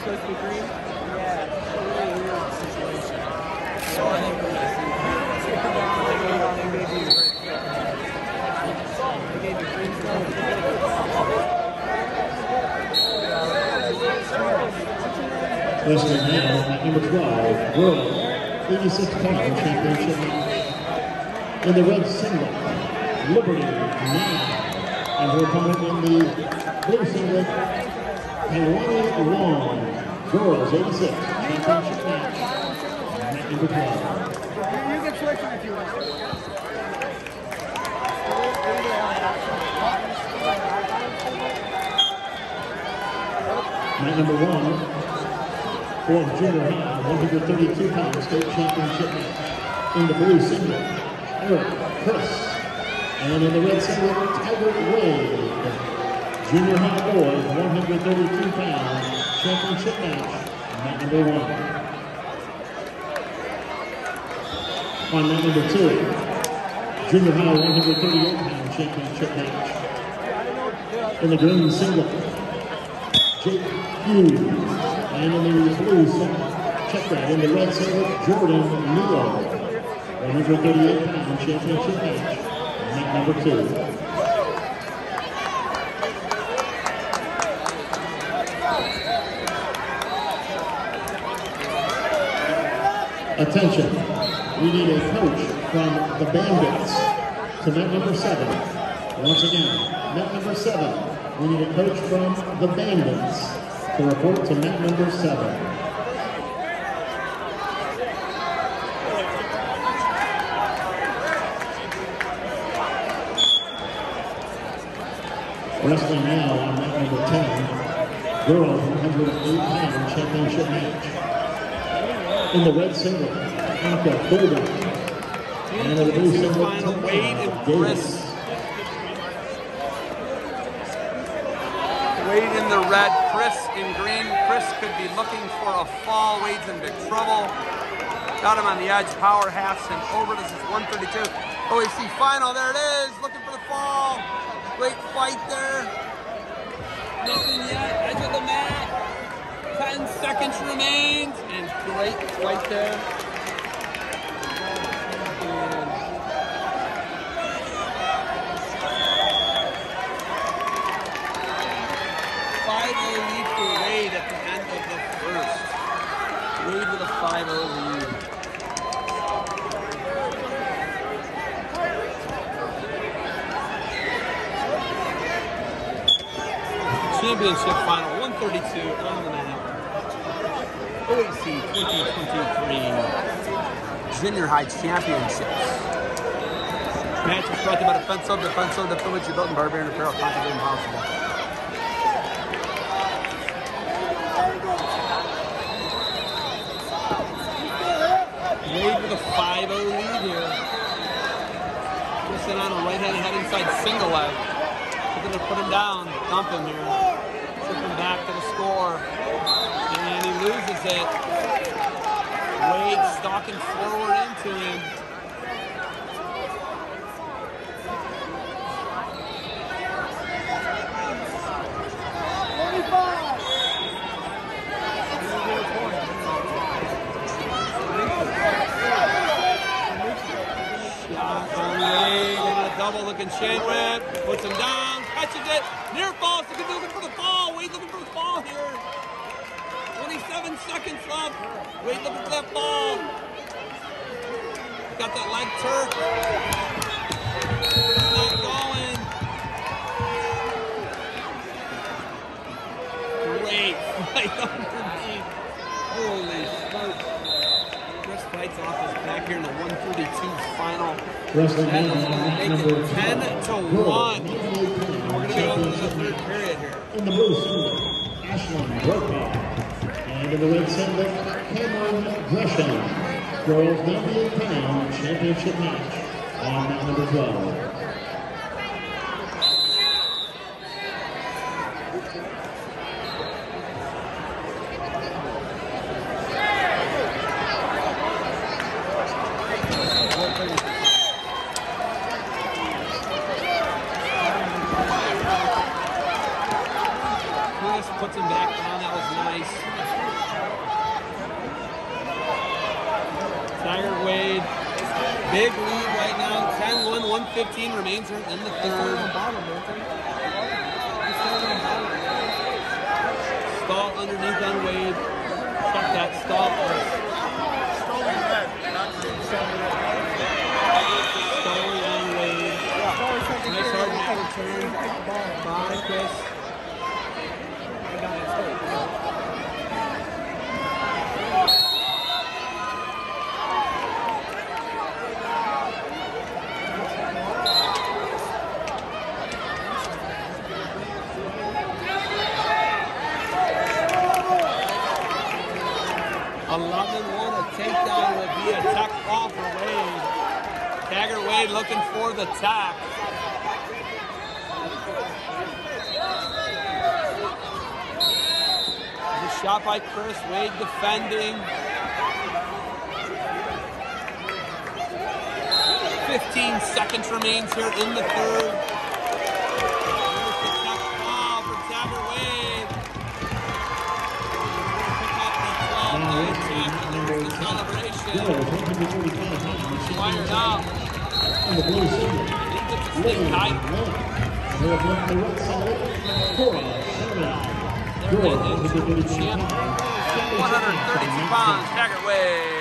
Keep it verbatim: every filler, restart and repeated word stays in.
supposed to be green? Yeah, it's a really weird situation. So I think we're going to see. They gave you They gave you green stuff. Wrestling now at number twelve, World eighty-six pound championship match. In the red singlet, Liberty Nan, and her opponent in the blue singlet, Hailani Long, girls eighty-six championship match. At number twelve. You can switch it if you want. Match number one, for junior high, one hundred thirty-two pound state championship match. In the blue singlet, Eric Chris. And in the red singlet, Tiger Wade. Junior high boys, one hundred thirty-two pound championship match. Match number one. On match number two, junior high one hundred thirty-eight pound championship match. In the green singlet, Jake Hughes. And in the blue singlet, check that, in the red singlet, Jordan Neal. one hundred thirty-eight pound championship match. Match number two. Attention, we need a coach from the Bandits to mat number seven. Once again, mat number seven. We need a coach from the Bandits to report to mat number seven. Wrestling now on mat number ten, girls one hundred eight pound championship match. In the red singlet, Anka Bulldog. And in the blue singlet, Wade and Davis. Wade in the red, Chris in green. Chris could be looking for a fall. Wade's in big trouble. Got him on the edge, power halves him over. This is one thirty-two. O A C final, there it is. Looking for the fall. Great fight there. Nothing yet, edge of the mat. ten seconds remains. And great fight there. five oh lead for Wade at the end of the first. Wade with a five oh lead. Championship final, one thirty-two on the mat. O A C twenty twenty-three Junior High Championships. Match is brought to you by Defensive, Defensive, the Village you built in Barbarian Apparel, Contact Impossible. Wade with a five oh lead here. Twisting on a right-handed head inside single leg. They're going to put him down, dump him here. Tip him back to the score. And he loses it. Wade stalking forward into him. Double looking shin whip, puts him down, catches it, near falls, he's looking for the fall, Wade looking for the fall here. twenty-seven seconds left, Wade looking for that fall. Got that leg turk. Not going. Great fight underneath. Holy smokes. Chris fights off his back here in the one thirty-two final. Wrestling That now is going to make number it ten to one. We're going to go into the third period here. In the blue singlet, Ashlyn Brokaw. And in the red singlet, Cameron Gresham. Girls ninety-eight pound championship match on mat number twelve. Puts him back down that was nice. Tiger Wade, big lead right now, ten one, one fifteen remains in the third. Stall underneath on Wade. Check that stall. Stall on Wade. Nice hard return by Chris. eleven one, a takedown will be a tuck off for Wade. Taggart Wade looking for the tack. Good shot by Chris. Wade defending. fifteen seconds remains here in the third. There's the tuck ball for Taggart Wade. Fired up. And the blue single. Stay tight. They're up the right side. Cora Sherman. Girl, one hundred thirty-two pounds, Taggart Wade.